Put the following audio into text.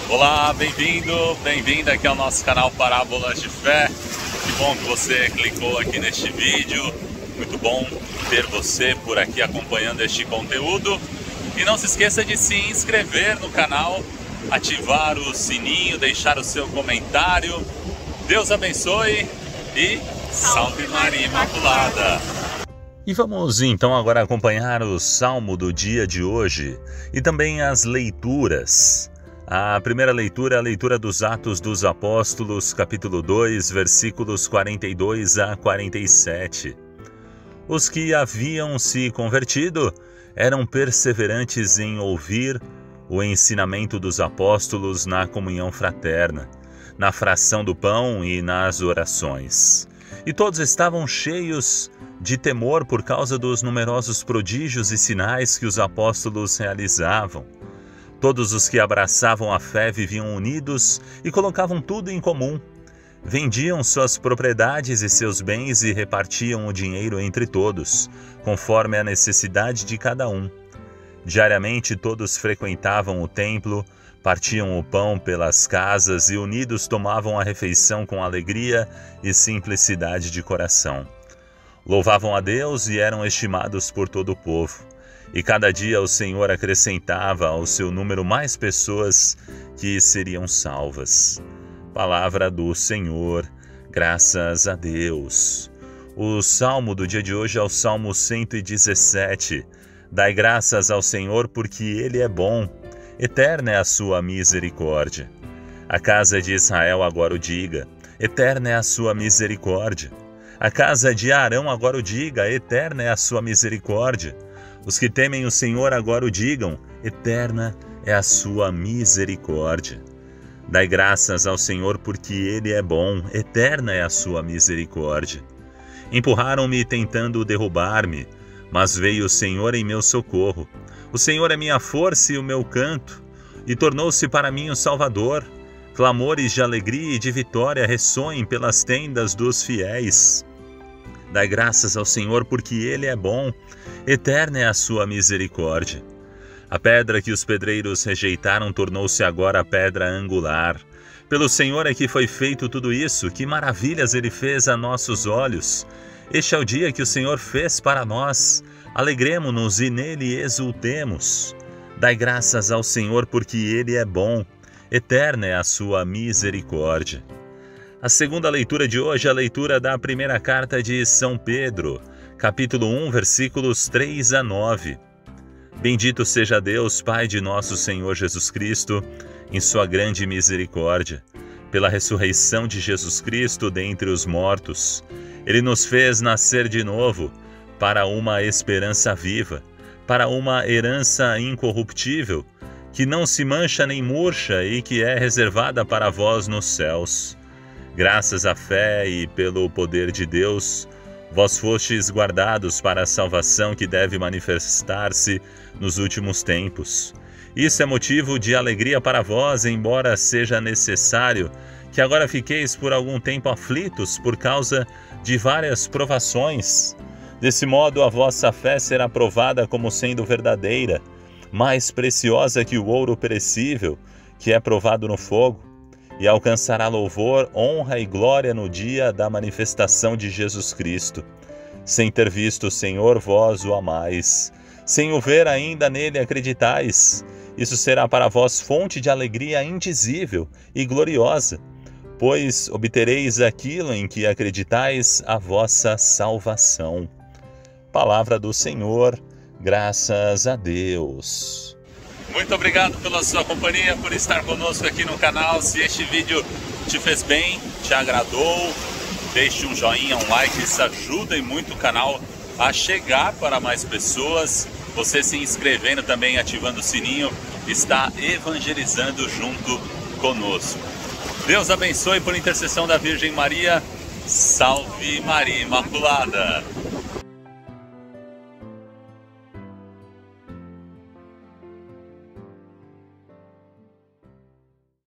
Olá, bem-vindo, bem-vinda aqui ao nosso canal Parábolas de Fé. Que bom que você clicou aqui neste vídeo. Muito bom ter você por aqui acompanhando este conteúdo. E não se esqueça de se inscrever no canal, ativar o sininho, deixar o seu comentário. Deus abençoe e Salve Maria Imaculada! E vamos então agora acompanhar o Salmo do dia de hoje e também as leituras. A primeira leitura é a leitura dos Atos dos Apóstolos, capítulo 2, versículos 42 a 47. Os que haviam se convertido eram perseverantes em ouvir o ensinamento dos apóstolos na comunhão fraterna, na fração do pão e nas orações. E todos estavam cheios de temor por causa dos numerosos prodígios e sinais que os apóstolos realizavam. Todos os que abraçavam a fé viviam unidos e colocavam tudo em comum. Vendiam suas propriedades e seus bens e repartiam o dinheiro entre todos, conforme a necessidade de cada um. Diariamente todos frequentavam o templo, partiam o pão pelas casas e unidos tomavam a refeição com alegria e simplicidade de coração. Louvavam a Deus e eram estimados por todo o povo. E cada dia o Senhor acrescentava ao seu número mais pessoas que seriam salvas. Palavra do Senhor, graças a Deus. O salmo do dia de hoje é o Salmo 117. Dai graças ao Senhor porque Ele é bom, eterna é a sua misericórdia. A casa de Israel agora o diga, eterna é a sua misericórdia. A casa de Arão agora o diga, eterna é a sua misericórdia. Os que temem o Senhor agora o digam, eterna é a sua misericórdia. Dai graças ao Senhor porque Ele é bom, eterna é a sua misericórdia. Empurraram-me tentando derrubar-me, mas veio o Senhor em meu socorro. O Senhor é minha força e o meu canto, e tornou-se para mim o Salvador. Clamores de alegria e de vitória ressoem pelas tendas dos fiéis. Dai graças ao Senhor porque Ele é bom, eterna é a sua misericórdia. A pedra que os pedreiros rejeitaram tornou-se agora a pedra angular. Pelo Senhor é que foi feito tudo isso, que maravilhas Ele fez a nossos olhos. Este é o dia que o Senhor fez para nós, alegremo-nos e nele exultemos. Dai graças ao Senhor porque Ele é bom, eterna é a sua misericórdia. A segunda leitura de hoje é a leitura da primeira carta de São Pedro, capítulo 1, versículos 3 a 9. Bendito seja Deus, Pai de nosso Senhor Jesus Cristo, em sua grande misericórdia, pela ressurreição de Jesus Cristo dentre os mortos. Ele nos fez nascer de novo para uma esperança viva, para uma herança incorruptível, que não se mancha nem murcha e que é reservada para vós nos céus. Graças à fé e pelo poder de Deus, vós fostes guardados para a salvação que deve manifestar-se nos últimos tempos. Isso é motivo de alegria para vós, embora seja necessário que agora fiqueis por algum tempo aflitos por causa de várias provações. Desse modo, a vossa fé será provada como sendo verdadeira, mais preciosa que o ouro perecível, que é provado no fogo, e alcançará louvor, honra e glória no dia da manifestação de Jesus Cristo. Sem ter visto o Senhor, vós o amais. Sem o ver ainda nele acreditais. Isso será para vós fonte de alegria indizível e gloriosa, pois obtereis aquilo em que acreditais, a vossa salvação. Palavra do Senhor, graças a Deus. Muito obrigado pela sua companhia, por estar conosco aqui no canal. Se este vídeo te fez bem, te agradou, deixe um joinha, um like, isso ajuda muito o canal a chegar para mais pessoas. Você se inscrevendo também, ativando o sininho, está evangelizando junto conosco. Deus abençoe por intercessão da Virgem Maria. Salve Maria Imaculada!